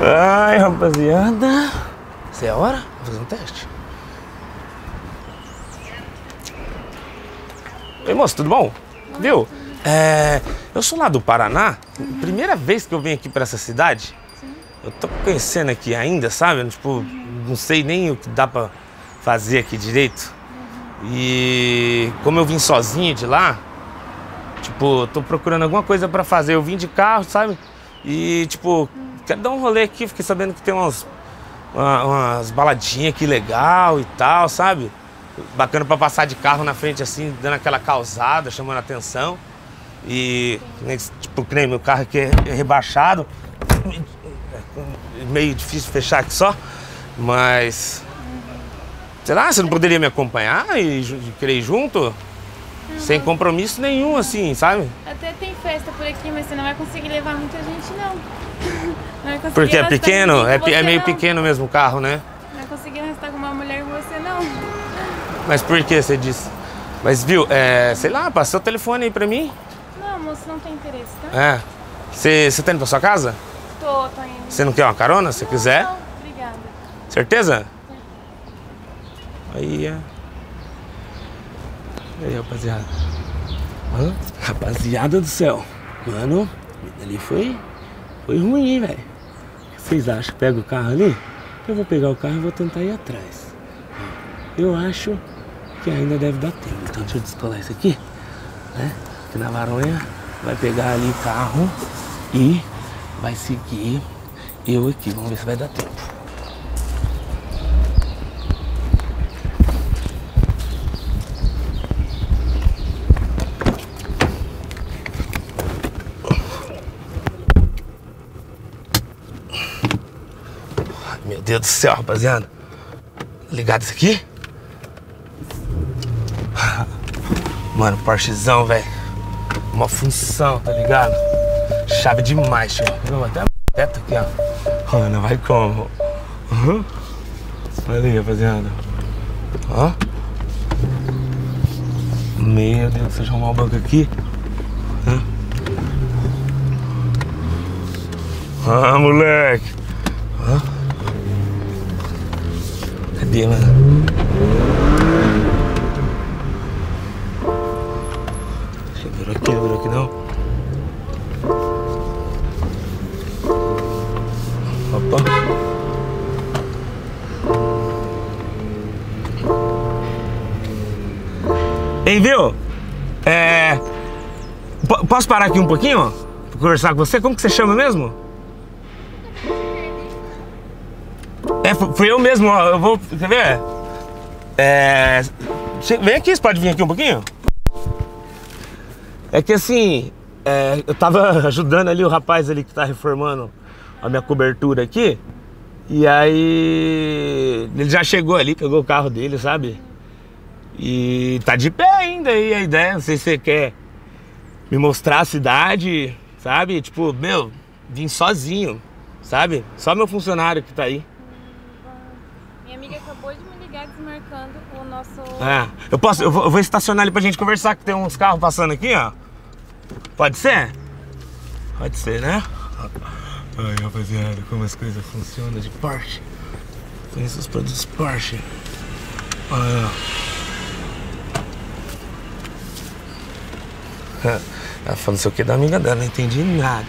Ai, rapaziada. Isso é a hora? Vou fazer um teste. Oi, moço, tudo bom? Viu? Eu sou lá do Paraná. Primeira vez que eu venho aqui pra essa cidade. Eu tô conhecendo aqui ainda, sabe? Tipo, não sei nem o que dá pra fazer aqui direito. E como eu vim sozinho de lá, tipo, tô procurando alguma coisa pra fazer. Eu vim de carro, sabe? E, tipo, quero dar um rolê aqui. Fiquei sabendo que tem umas baladinhas aqui legal e tal, sabe? Bacana pra passar de carro na frente assim, dando aquela causada, chamando a atenção. E, tipo, que nem meu carro aqui é rebaixado. Meio difícil fechar aqui só, mas... Sei lá, você não poderia me acompanhar e querer ir junto? Sem compromisso nenhum, assim, sabe? Até tem festa por aqui, mas você não vai conseguir levar muita gente, não. Não vai conseguir. Porque é pequeno? É meio não. pequeno mesmo o carro, né? Não vai conseguir arrastar com uma mulher com você, não. Mas por que você disse? Mas viu, sei lá, passa o telefone aí pra mim. Não, moço, não tem interesse, tá? É. Você tá indo pra sua casa? Tô indo. Você não quer uma carona, se quiser? Não, obrigada. Certeza? Aí, rapaziada. Rapaziada do céu. Mano, ali foi ruim, hein, velho. O que vocês acham? Pega o carro ali? Eu vou pegar o carro e vou tentar ir atrás. Eu acho que ainda deve dar tempo. Então deixa eu descolar isso aqui, né? Aqui na varonha vai pegar ali o carro e vai seguir eu aqui. Vamos ver se vai dar tempo. Meu Deus do céu, rapaziada. Ligado isso aqui? Mano, Porschezão, velho. Uma função, tá ligado? Chave demais, tio. Vou até teto aqui, ó. Mano, vai como? Olha aí, rapaziada. Ó. Meu Deus, deixa eu arrumar o banco aqui. Moleque. Cadê, mano? Virou aqui não. Opa. Ei, viu? Posso parar aqui um pouquinho, ó? Pra conversar com você? Como que você chama mesmo? Fui eu mesmo, ó. Eu vou... Quer ver? Vem aqui, você pode vir aqui um pouquinho? É que assim, eu tava ajudando ali o rapaz ali que tá reformando a minha cobertura aqui. E aí ele já chegou ali, pegou o carro dele, sabe? E tá de pé ainda aí a ideia. Não sei se você quer me mostrar a cidade, sabe? Tipo, meu, vim sozinho, sabe? Só meu funcionário que tá aí. Minha amiga acabou de me ligar desmarcando o nosso... Eu vou estacionar ali pra gente conversar, que tem uns carros passando aqui, ó. Pode ser? Pode ser, né? Ai, rapaziada, como as coisas funcionam de Porsche. Conheço os produtos Porsche. Olha. Ela falou não sei o que da amiga dela, não entendi nada.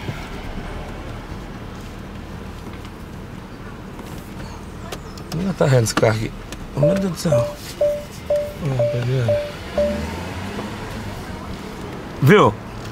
Não tá vendo esse carro aqui? Oh, meu Deus do céu. Rapaziada. Viu?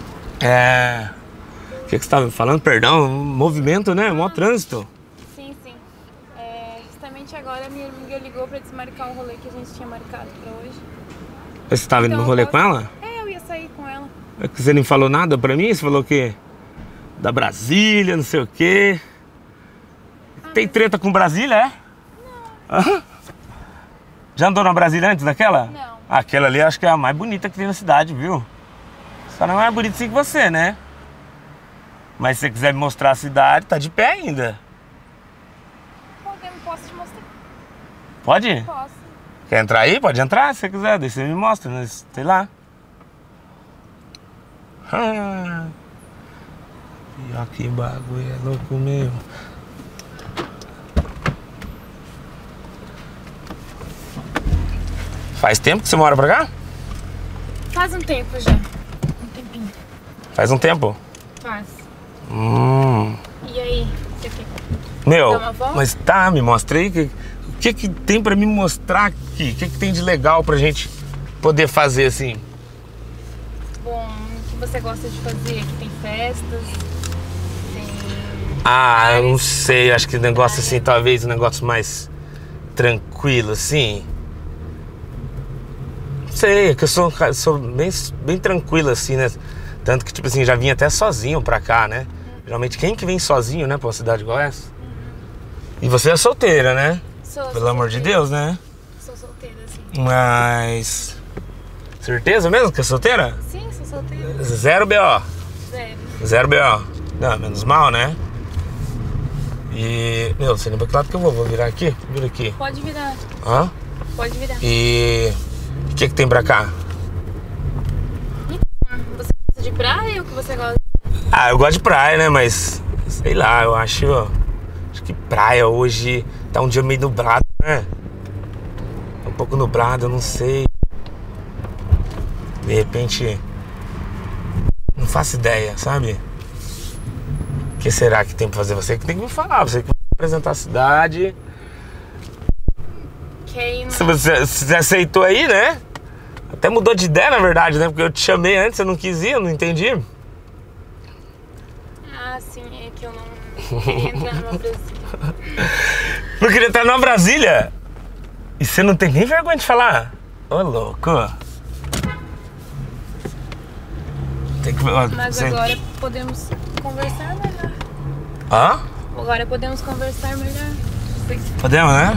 O que você estava me falando? Perdão, movimento, né? Mó trânsito. Sim. Justamente agora a minha amiga ligou pra desmarcar o rolê que a gente tinha marcado pra hoje. Você estava indo no rolê com ela? Eu ia sair com ela. É que você nem falou nada pra mim? Você falou o quê? Da Brasília, não sei o quê. Tem treta com Brasília, é? Não. Já andou na Brasília antes daquela? Não. Aquela ali acho que é a mais bonita que tem na cidade, viu? Só não é mais bonita assim que você, né? Mas se você quiser me mostrar a cidade, tá de pé ainda. Posso te mostrar? Pode? Posso. Quer entrar aí? Pode entrar se você quiser, daí você me mostra, mas sei lá. E aqui bagulho é louco mesmo. Faz tempo que você mora pra cá? Faz um tempo já. Um tempinho. Faz um tempo? Faz. E aí? Você quer Meu, dar uma volta? mas tá, me mostra aí. O que tem pra me mostrar aqui? O que tem de legal pra gente poder fazer assim? Bom, o que você gosta de fazer? Aqui tem festas, tem... Ah, eu não sei, acho que negócio assim, talvez um negócio mais tranquilo, assim. Não sei, é que eu sou bem tranquilo, assim, né? Tanto que, tipo assim, já vim até sozinho pra cá, né? Geralmente, quem que vem sozinho, né, pra uma cidade igual essa? E você é solteira, né? Sou Pelo amor de Deus, né? Sou solteira, sim. Mas... Certeza mesmo que é solteira? Sim, sou solteira. Zero BO. Zero BO. Não, menos mal, né? E... Meu, você lembra que lado que eu vou? Vou virar aqui? Vira aqui. Pode virar. Hã? Pode virar. E... O que tem pra cá? Você gosta de praia ou o que você gosta? Ah, eu gosto de praia, né? Mas... Sei lá, eu acho que praia hoje tá um dia meio nublado, né? Tá um pouco nublado, eu não sei. De repente... Não faço ideia, sabe? O que será que tem pra fazer? Você que tem que me falar, você que vai apresentar a cidade. Se você aceitou aí, né? Até mudou de ideia, na verdade, né? Porque eu te chamei antes, você não quis ir, eu não entendi. Ah, sim, é que eu não queria entrar numa Brasília. Não queria entrar numa Brasília? E você não tem nem vergonha de falar? Ô, louco. Tem que... Mas agora podemos conversar melhor. Hã? Agora podemos conversar melhor. Podemos, né?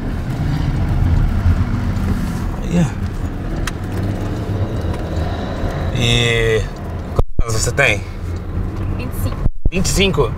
E... Quantos anos você tem? 25. 25?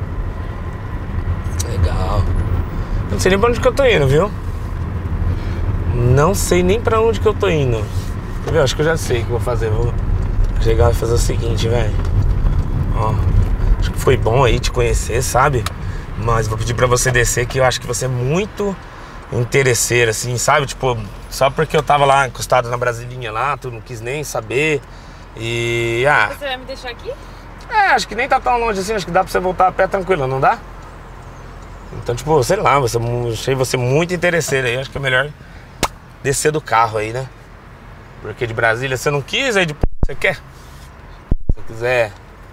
Legal. Não sei nem pra onde que eu tô indo, viu? Não sei nem pra onde que eu tô indo. Quer ver? Acho que eu já sei o que eu vou fazer. Vou chegar e fazer o seguinte, velho. Ó, acho que foi bom aí te conhecer, sabe? Mas vou pedir pra você descer, que eu acho que você é muito interesseiro, assim, sabe? Tipo, só porque eu tava lá encostado na Brasilinha lá, tu não quis nem saber. E... Você vai me deixar aqui? É, acho que nem tá tão longe assim, acho que dá pra você voltar a pé tranquilo, não dá? Então, tipo, sei lá, achei você muito interesseiro aí, acho que é melhor descer do carro aí, né? Porque de Brasília você não quis, aí depois você quer. Se você quiser...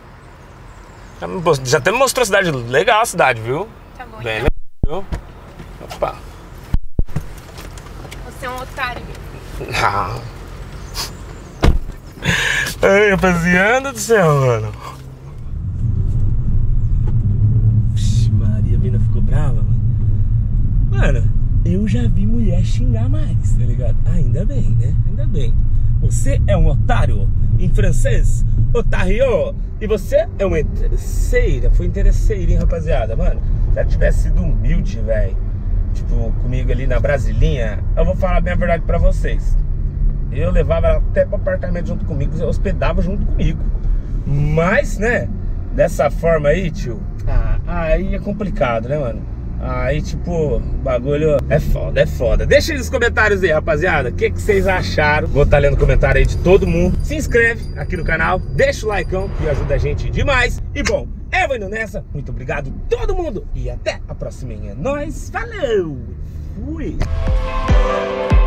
Já até me mostrou a cidade, legal a cidade, viu? Tá bom, bem então. legal, viu? Opa. Você é um otário. Ah. Ai, rapaziada do céu, mano. Vixe, Maria, a mina ficou brava, mano. Mano, eu já vi mulher xingar mais, tá ligado? Ainda bem, né? Ainda bem. Você é um otário, em francês, otário. E você é uma interesseira. Foi interesseira, hein, rapaziada? Mano, se ela tivesse sido humilde, velho, tipo, comigo ali na Brasilinha, eu vou falar bem a verdade pra vocês. Eu levava ela até pro apartamento junto comigo, eu hospedava junto comigo. Mas, né, dessa forma aí, tio, aí é complicado, né, mano? Aí, tipo, o bagulho é foda, é foda. Deixa aí nos comentários aí, rapaziada, o que vocês acharam. Vou estar lendo o comentário aí de todo mundo. Se inscreve aqui no canal, deixa o likeão, que ajuda a gente demais. E bom, eu vou indo nessa. Muito obrigado todo mundo. E até a próxima. É nóis, falou! Fui!